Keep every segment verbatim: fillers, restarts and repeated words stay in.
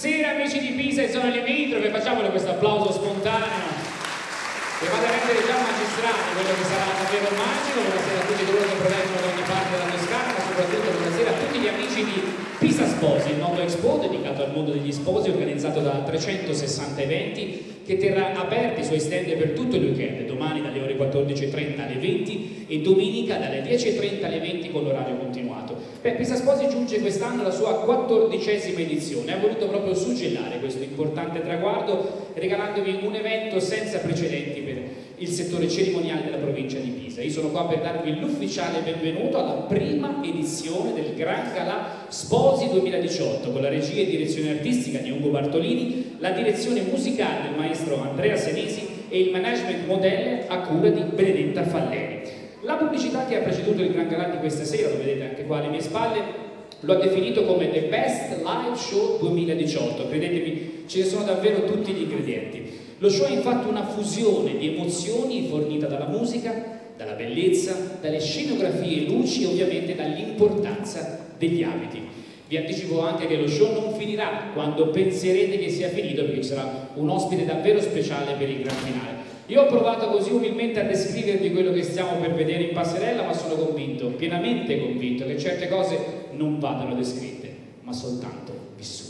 Buonasera amici di Pisa e zone limitrofe, facciamole questo applauso spontaneo che vada a rendere già magistrati quello che sarà davvero magico. Buonasera a tutti coloro che provengono da ogni parte della Toscana, ma soprattutto buonasera a tutti gli amici di Pisa Sposi, il noto Expo dedicato al mondo degli sposi, organizzato da trecentosessanta eventi, che terrà aperti i suoi stand per tutto il weekend, domani dalle ore quattordici e trenta alle venti e domenica dalle dieci e trenta alle venti con l'orario continuato. Beh, Pisa Sposi giunge quest'anno alla sua quattordicesima edizione, ha voluto proprio suggellare questo importante traguardo regalandovi un evento senza precedenti per il settore cerimoniale della provincia di Pisa. Io sono qua per darvi l'ufficiale benvenuto alla prima edizione del Gran Galà Sposi duemiladiciotto con la regia e direzione artistica di Ugo Bartolini, la direzione musicale del maestro Andrea Senesi e il management modelle a cura di Benedetta Falleri. La pubblicità che ha preceduto il Gran Galà di questa sera, lo vedete anche qua alle mie spalle, lo ha definito come The Best Live Show duemiladiciotto. Credetemi, ce ne sono davvero tutti gli ingredienti. Lo show è infatti una fusione di emozioni fornita dalla musica, dalla bellezza, dalle scenografie e luci e ovviamente dall'importanza degli abiti. Vi anticipo anche che lo show non finirà quando penserete che sia finito, perché ci sarà un ospite davvero speciale per il gran finale. Io ho provato così umilmente a descrivervi quello che stiamo per vedere in passerella, ma sono convinto, pienamente convinto, che certe cose non vadano descritte, ma soltanto vissute.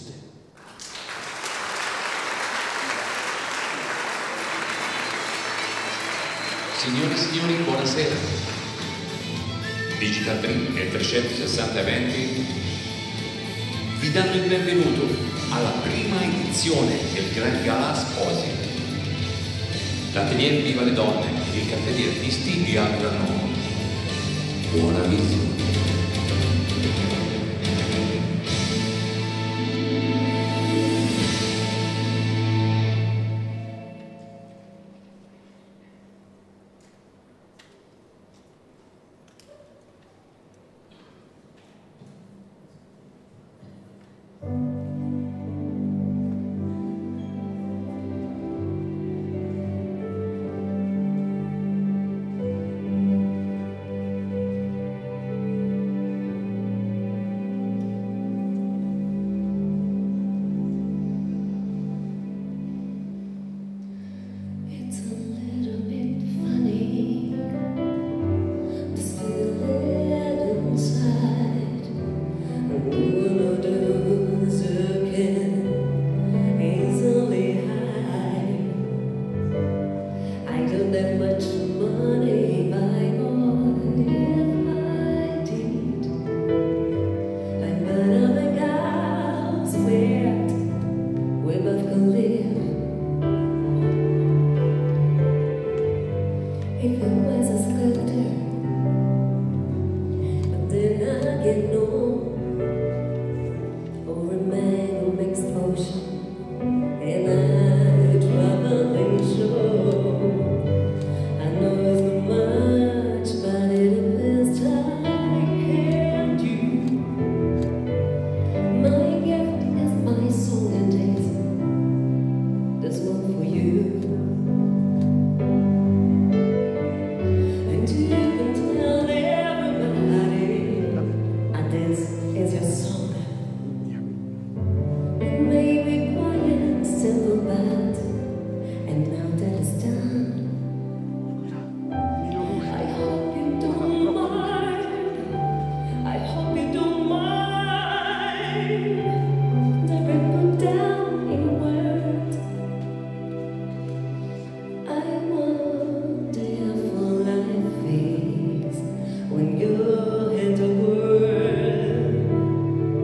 Signore e signori, buonasera. Digital Dream e trecentosessanta Eventi vi danno il benvenuto alla prima edizione del Gran Galà Sposi. L'Atelier Viva le Donne e il Caffè di Artisti vi augurano buona visione. When you're in the world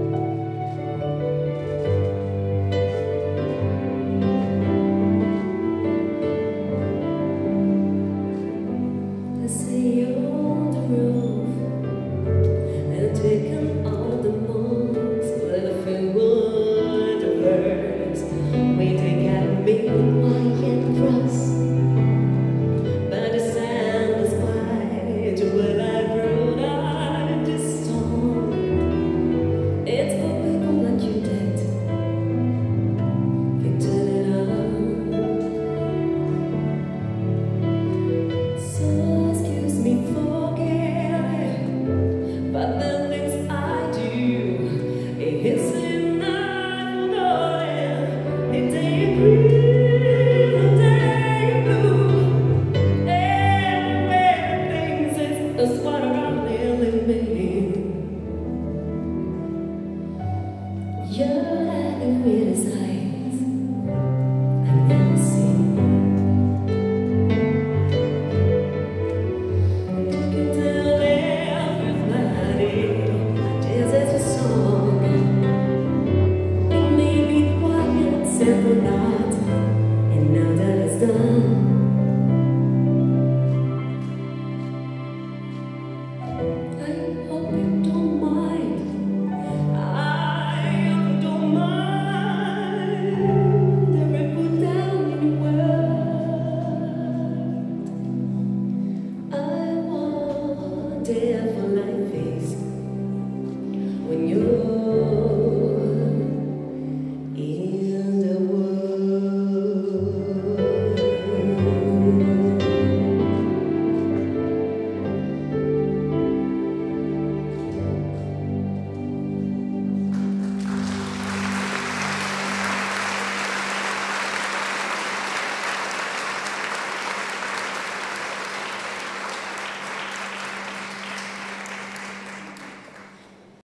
You're like the greatest